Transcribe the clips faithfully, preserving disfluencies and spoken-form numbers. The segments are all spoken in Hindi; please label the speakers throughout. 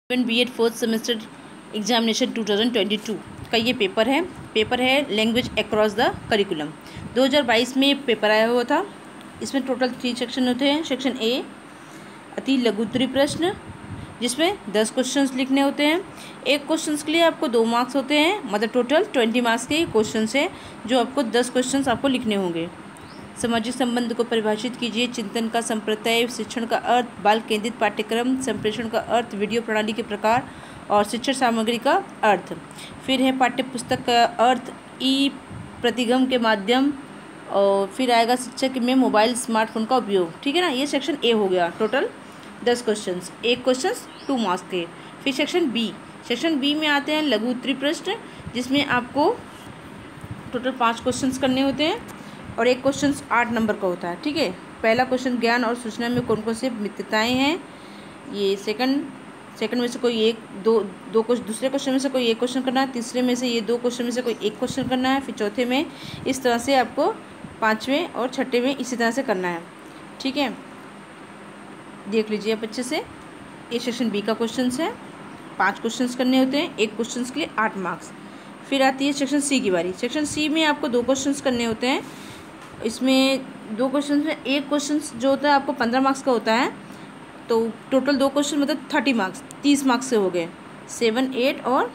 Speaker 1: B Ed fourth semester examination two thousand twenty two का ये पेपर है पेपर है लैंग्वेज अक्रॉस द करिकुलम। दो हज़ार बाईस में पेपर आया हुआ था। इसमें टोटल थ्री सेक्शन होते हैं। सेक्शन ए अति लघुत्तरी प्रश्न, जिसमें दस क्वेश्चंस लिखने होते हैं। एक क्वेश्चंस के लिए आपको दो मार्क्स होते हैं, मतलब टोटल ट्वेंटी मार्क्स के क्वेश्चंस है जो आपको दस क्वेश्चंस आपको लिखने होंगे। सामाजिक संबंध को परिभाषित कीजिए। चिंतन का संप्रत्यय, शिक्षण का अर्थ, बाल केंद्रित पाठ्यक्रम, संप्रेषण का अर्थ, वीडियो प्रणाली के प्रकार और शिक्षण सामग्री का अर्थ। फिर है पाठ्य पुस्तक का अर्थ, ई प्रतिगम के माध्यम, और फिर आएगा शिक्षक में मोबाइल स्मार्टफोन का उपयोग। ठीक है ना, ये सेक्शन ए हो गया। टोटल दस क्वेश्चंस, एक क्वेश्चंस टू मार्क्स के। फिर सेक्शन बी सेक्शन बी में आते हैं लघु उत्तरी प्रश्न, जिसमें आपको टोटल पाँच क्वेश्चंस करने होते हैं और एक क्वेश्चन आठ नंबर का होता है। ठीक है, पहला क्वेश्चन ज्ञान और सूचना में कौन कौन से मित्रताएँ हैं। ये सेकंड सेकंड में से कोई एक दो दो क्वेश्चन, दूसरे क्वेश्चन में से कोई एक क्वेश्चन करना है, तीसरे में से ये दो क्वेश्चन में से कोई एक क्वेश्चन करना है, फिर चौथे में इस तरह से आपको, पाँचवें और छठे में इसी तरह से करना है। ठीक है, देख लीजिए आप अच्छे से। ये सेक्शन बी का क्वेश्चन है, पाँच क्वेश्चन करने होते हैं, एक क्वेश्चन के लिए आठ मार्क्स। फिर आती है सेक्शन सी की बारी। सेक्शन सी में आपको दो क्वेश्चन करने होते हैं। इसमें दो क्वेश्चन में एक क्वेश्चन जो होता है आपको पंद्रह मार्क्स का होता है, तो टोटल दो क्वेश्चन मतलब थर्टी मार्क्स, तीस मार्क्स से हो गए। सेवन एट और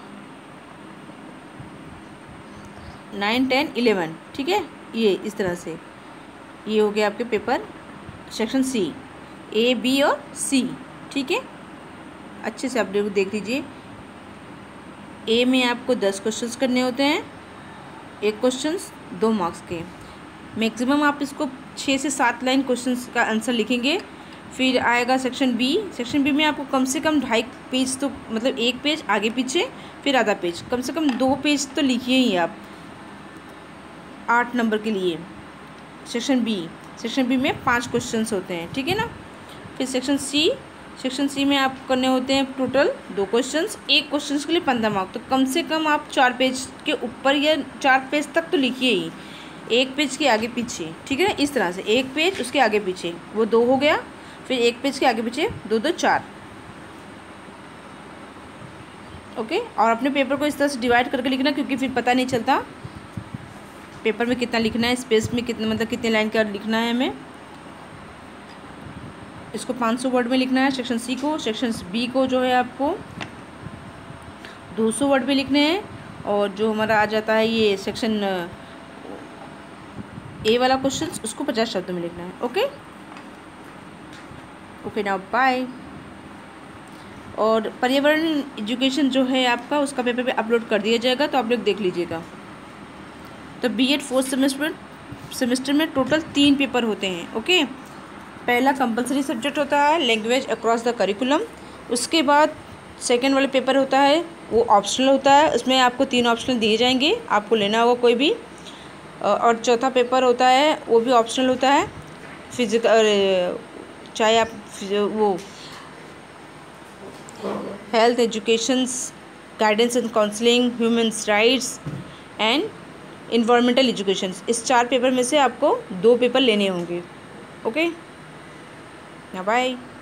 Speaker 1: नाइन टेन इलेवन। ठीक है, ये इस तरह से ये हो गया आपके paper section C, A B और सी। ठीक है, अच्छे से आप देख लीजिए। ए में आपको दस क्वेश्चंस करने होते हैं, एक क्वेश्चंस दो मार्क्स के। मैक्सिमम आप इसको छः से सात लाइन क्वेश्चंस का आंसर लिखेंगे। फिर आएगा सेक्शन बी। सेक्शन बी में आपको कम से कम ढाई पेज, तो मतलब एक पेज आगे पीछे फिर आधा पेज, कम से कम दो पेज तो लिखिए ही आप आठ नंबर के लिए। सेक्शन बी सेक्शन बी में पाँच क्वेश्चंस होते हैं। ठीक है ना। फिर सेक्शन सी सेक्शन सी में आप करने होते हैं टोटल दो क्वेश्चंस, एक क्वेश्चन के लिए पंद्रह मार्क, तो कम से कम आप चार पेज के ऊपर या चार पेज तक तो लिखिए ही, एक पेज के आगे पीछे। ठीक है ना, इस तरह से एक पेज उसके आगे पीछे, वो दो हो गया। फिर एक पेज के आगे पीछे दो दो चार। ओके, और अपने पेपर को इस तरह से डिवाइड करके लिखना, क्योंकि फिर पता नहीं चलता पेपर में कितना लिखना है, स्पेस में कितना, मतलब कितने लाइन का लिखना है हमें। इसको पाँच सौ वर्ड में लिखना है सेक्शन सी को। सेक्शन बी को जो है आपको दो सौ वर्ड में लिखने हैं, और जो हमारा आ जाता है ये सेक्शन ए वाला क्वेश्चन, उसको पचास शब्दों में लिखना है। Okay okay now bye. और पर्यावरण एजुकेशन जो है आपका, उसका पेपर पे अपलोड कर दिया जाएगा, तो आप लोग देख लीजिएगा। तो B Ed fourth semester semester में टोटल तीन पेपर होते हैं। ओके, पहला कंपलसरी सब्जेक्ट होता है लैंग्वेज अक्रॉस द करिकुलम। उसके बाद सेकेंड वाला पेपर होता है वो ऑप्शनल होता है, उसमें आपको तीन ऑप्शनल दिए जाएंगे, आपको लेना होगा कोई भी। और चौथा पेपर होता है वो भी ऑप्शनल होता है, फिजिकल, चाहे आप वो health, educations, guidance and counselling, humans rights and environmental education. इस चार पेपर में से आपको दो पेपर लेने होंगे। Okay, bye.